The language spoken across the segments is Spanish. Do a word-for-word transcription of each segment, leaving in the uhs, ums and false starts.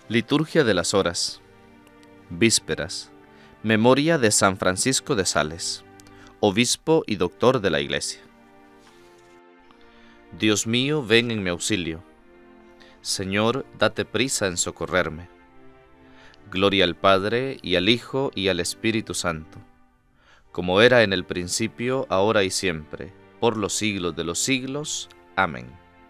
Liturgia de las Horas. Vísperas. Memoria de San Francisco de Sales, obispo y doctor de la Iglesia. Dios mío, ven en mi auxilio. Señor, date prisa en socorrerme. Gloria al Padre, y al Hijo, y al Espíritu Santo, como era en el principio, ahora y siempre, por los siglos de los siglos. Amén.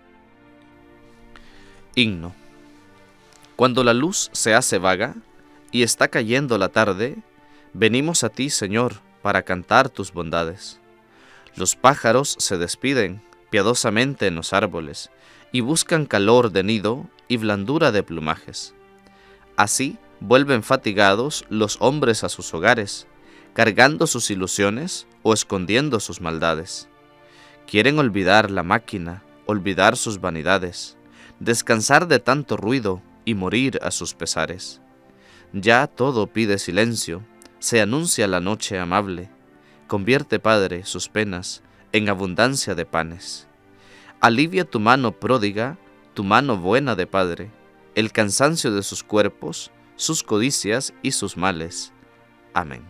Himno. Cuando la luz se hace vaga y está cayendo la tarde, venimos a ti, Señor, para cantar tus bondades. Los pájaros se despiden piadosamente en los árboles y buscan calor de nido y blandura de plumajes. Así vuelven fatigados los hombres a sus hogares, cargando sus ilusiones o escondiendo sus maldades. Quieren olvidar la máquina, olvidar sus vanidades, descansar de tanto ruido y morir a sus pesares. Ya todo pide silencio, se anuncia la noche amable. Convierte, Padre, sus penas en abundancia de panes. Alivia tu mano pródiga, tu mano buena de Padre, el cansancio de sus cuerpos, sus codicias y sus males. Amén.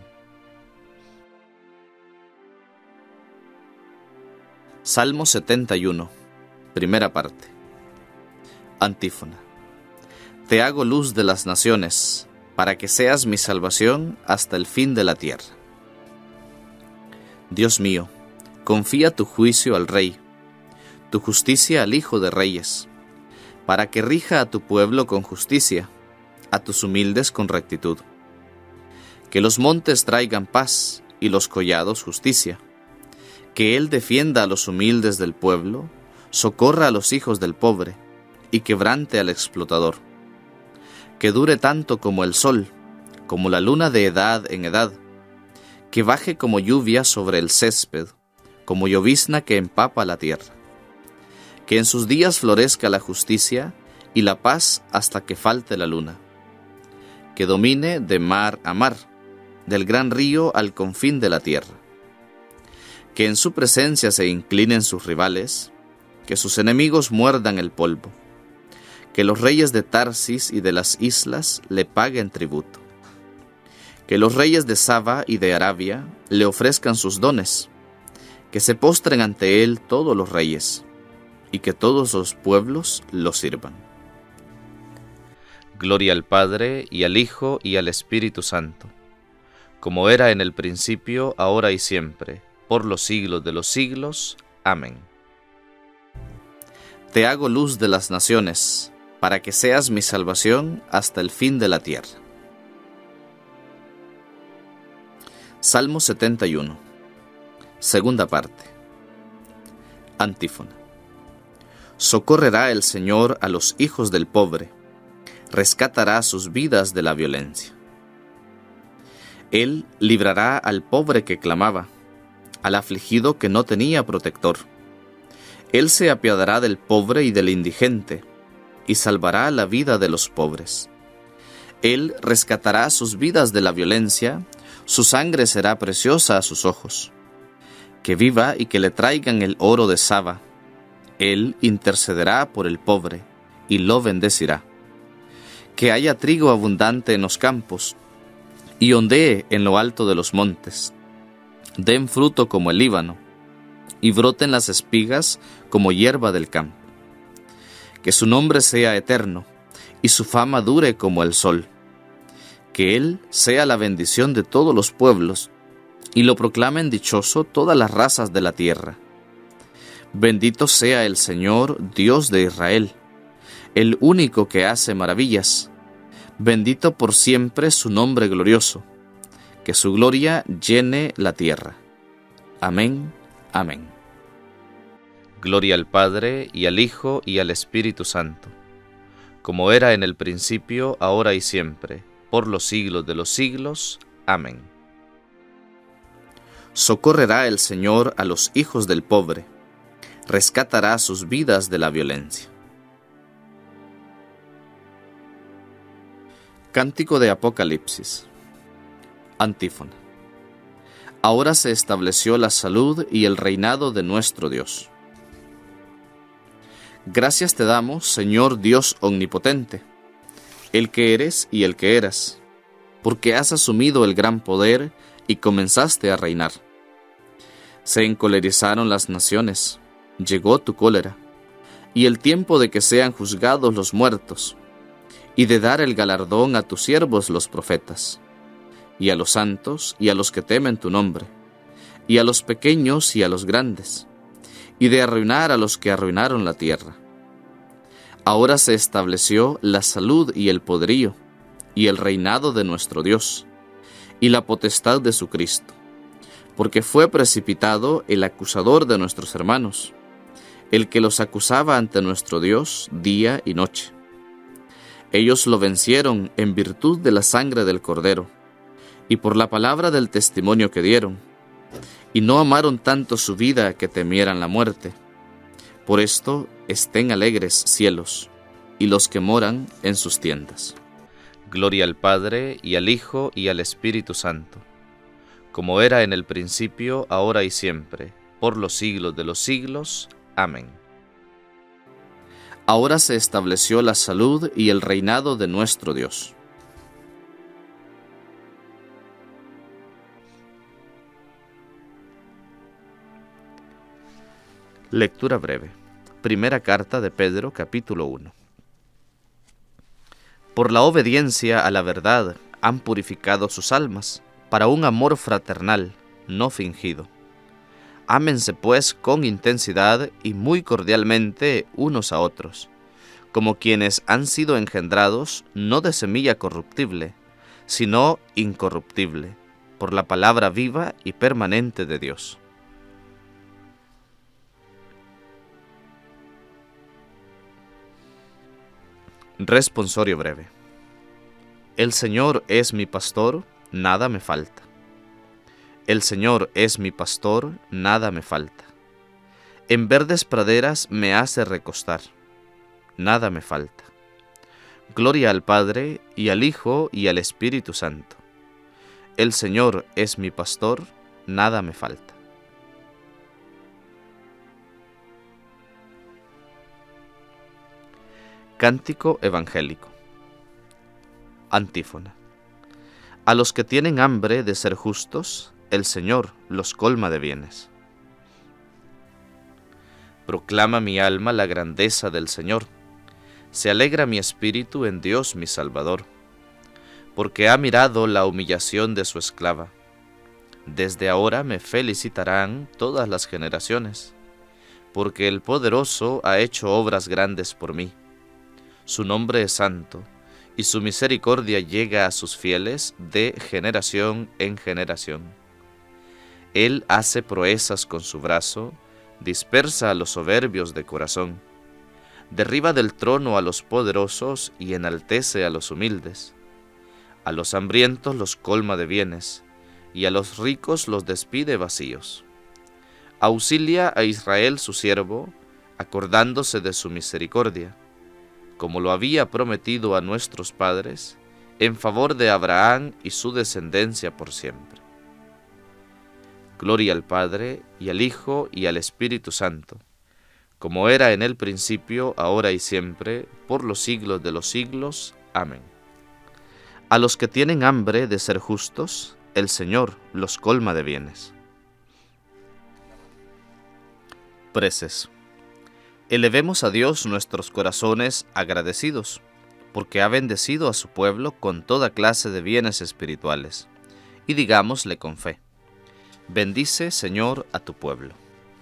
Salmo setenta y uno, primera parte. Antífona. Te hago luz de las naciones, para que seas mi salvación hasta el fin de la tierra. Dios mío, confía tu juicio al Rey, tu justicia al Hijo de Reyes, para que rija a tu pueblo con justicia, a tus humildes con rectitud. Que los montes traigan paz y los collados justicia. Que Él defienda a los humildes del pueblo, socorra a los hijos del pobre y quebrante al explotador. Que dure tanto como el sol, como la luna de edad en edad. Que baje como lluvia sobre el césped, como llovizna que empapa la tierra. Que en sus días florezca la justicia y la paz hasta que falte la luna. Que domine de mar a mar, del gran río al confín de la tierra. Que en su presencia se inclinen sus rivales, que sus enemigos muerdan el polvo. Que los reyes de Tarsis y de las islas le paguen tributo. Que los reyes de Saba y de Arabia le ofrezcan sus dones. Que se postren ante él todos los reyes, y que todos los pueblos lo sirvan. Gloria al Padre, y al Hijo, y al Espíritu Santo, como era en el principio, ahora y siempre, por los siglos de los siglos. Amén. Te hago luz de las naciones, para que seas mi salvación hasta el fin de la tierra. Salmo setenta y uno, segunda parte. Antífona. Socorrerá el Señor a los hijos del pobre, rescatará sus vidas de la violencia. Él librará al pobre que clamaba, al afligido que no tenía protector. Él se apiadará del pobre y del indigente, y salvará la vida de los pobres. Él rescatará sus vidas de la violencia, su sangre será preciosa a sus ojos. Que viva y que le traigan el oro de Saba. Él intercederá por el pobre, y lo bendecirá. Que haya trigo abundante en los campos, y ondee en lo alto de los montes. Den fruto como el Líbano, y broten las espigas como hierba del campo. Que su nombre sea eterno, y su fama dure como el sol. Que Él sea la bendición de todos los pueblos, y lo proclamen dichoso todas las razas de la tierra. Bendito sea el Señor, Dios de Israel, el único que hace maravillas. Bendito por siempre su nombre glorioso, que su gloria llene la tierra. Amén, amén. Gloria al Padre, y al Hijo, y al Espíritu Santo, como era en el principio, ahora y siempre, por los siglos de los siglos. Amén. Socorrerá el Señor a los hijos del pobre, rescatará sus vidas de la violencia. Cántico de Apocalipsis. Antífona. Ahora se estableció la salud y el reinado de nuestro Dios. Gracias te damos, Señor Dios omnipotente, el que eres y el que eras, porque has asumido el gran poder y comenzaste a reinar. Se encolerizaron las naciones, llegó tu cólera, y el tiempo de que sean juzgados los muertos, y de dar el galardón a tus siervos los profetas, y a los santos y a los que temen tu nombre, y a los pequeños y a los grandes, y de arruinar a los que arruinaron la tierra. Ahora se estableció la salud y el poderío, y el reinado de nuestro Dios, y la potestad de su Cristo, porque fue precipitado el acusador de nuestros hermanos, el que los acusaba ante nuestro Dios día y noche. Ellos lo vencieron en virtud de la sangre del Cordero, y por la palabra del testimonio que dieron, y no amaron tanto su vida que temieran la muerte. Por esto estén alegres cielos, y los que moran en sus tiendas. Gloria al Padre, y al Hijo, y al Espíritu Santo, como era en el principio, ahora y siempre, por los siglos de los siglos. Amén. Ahora se estableció la salud y el reinado de nuestro Dios. Lectura breve. Primera carta de Pedro, capítulo uno. Por la obediencia a la verdad han purificado sus almas, para un amor fraternal, no fingido. Ámense pues con intensidad y muy cordialmente unos a otros, como quienes han sido engendrados no de semilla corruptible, sino incorruptible, por la palabra viva y permanente de Dios. Responsorio breve. El Señor es mi pastor, nada me falta. El Señor es mi pastor, nada me falta. En verdes praderas me hace recostar, nada me falta. Gloria al Padre, y al Hijo, y al Espíritu Santo. El Señor es mi pastor, nada me falta. Cántico evangélico. Antífona. A los que tienen hambre de ser justos, el Señor los colma de bienes. Proclama mi alma la grandeza del Señor. Se alegra mi espíritu en Dios mi Salvador, porque ha mirado la humillación de su esclava. Desde ahora me felicitarán todas las generaciones, porque el Poderoso ha hecho obras grandes por mí. Su nombre es santo, y su misericordia llega a sus fieles de generación en generación. Él hace proezas con su brazo, dispersa a los soberbios de corazón, derriba del trono a los poderosos y enaltece a los humildes. A los hambrientos los colma de bienes, y a los ricos los despide vacíos. Auxilia a Israel su siervo, acordándose de su misericordia, como lo había prometido a nuestros padres, en favor de Abraham y su descendencia por siempre. Gloria al Padre, y al Hijo, y al Espíritu Santo, como era en el principio, ahora y siempre, por los siglos de los siglos. Amén. A los que tienen hambre de ser justos, el Señor los colma de bienes. Preces. Elevemos a Dios nuestros corazones agradecidos, porque ha bendecido a su pueblo con toda clase de bienes espirituales, y digámosle con fe: bendice, Señor, a tu pueblo.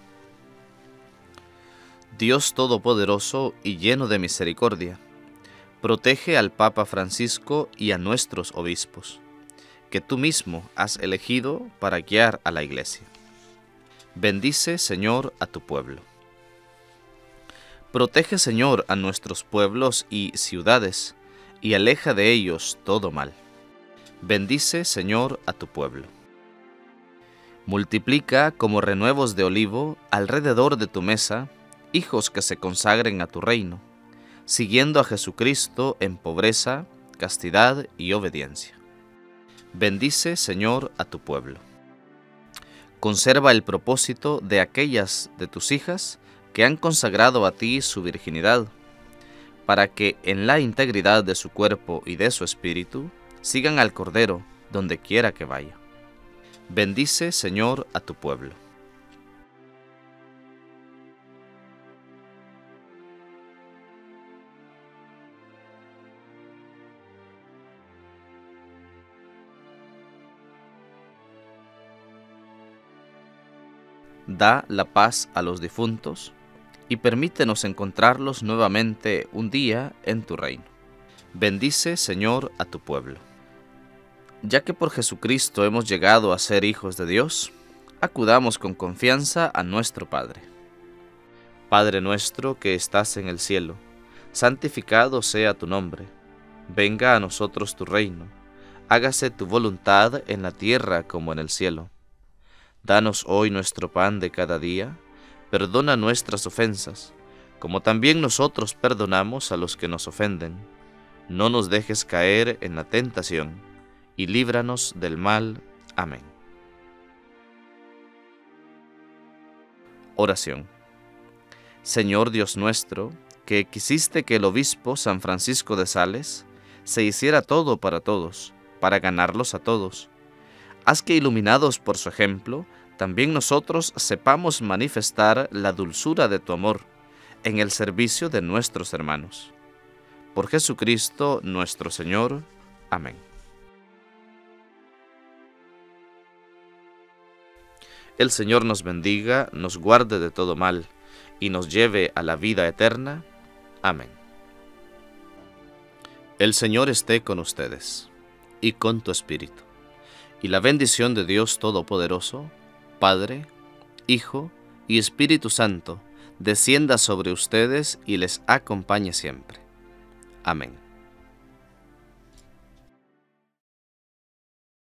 Dios Todopoderoso y lleno de misericordia, protege al Papa Francisco y a nuestros obispos, que tú mismo has elegido para guiar a la Iglesia. Bendice, Señor, a tu pueblo. Protege, Señor, a nuestros pueblos y ciudades, y aleja de ellos todo mal. Bendice, Señor, a tu pueblo. Multiplica como renuevos de olivo alrededor de tu mesa hijos que se consagren a tu reino, siguiendo a Jesucristo en pobreza, castidad y obediencia. Bendice, Señor, a tu pueblo. Conserva el propósito de aquellas de tus hijas que han consagrado a ti su virginidad, para que en la integridad de su cuerpo y de su espíritu sigan al Cordero donde quiera que vaya. Bendice, Señor, a tu pueblo. Da la paz a los difuntos y permítenos encontrarlos nuevamente un día en tu reino. Bendice, Señor, a tu pueblo. Ya que por Jesucristo hemos llegado a ser hijos de Dios, acudamos con confianza a nuestro Padre. Padre nuestro que estás en el cielo, santificado sea tu nombre. Venga a nosotros tu reino. Hágase tu voluntad en la tierra como en el cielo. Danos hoy nuestro pan de cada día, perdona nuestras ofensas, como también nosotros perdonamos a los que nos ofenden. No nos dejes caer en la tentación, y líbranos del mal. Amén. Oración. Señor Dios nuestro, que quisiste que el obispo San Francisco de Sales se hiciera todo para todos, para ganarlos a todos, haz que, iluminados por su ejemplo, también nosotros sepamos manifestar la dulzura de tu amor en el servicio de nuestros hermanos. Por Jesucristo nuestro Señor. Amén. El Señor nos bendiga, nos guarde de todo mal y nos lleve a la vida eterna. Amén. El Señor esté con ustedes y con tu espíritu. Y la bendición de Dios Todopoderoso, Padre, Hijo y Espíritu Santo, descienda sobre ustedes y les acompañe siempre. Amén.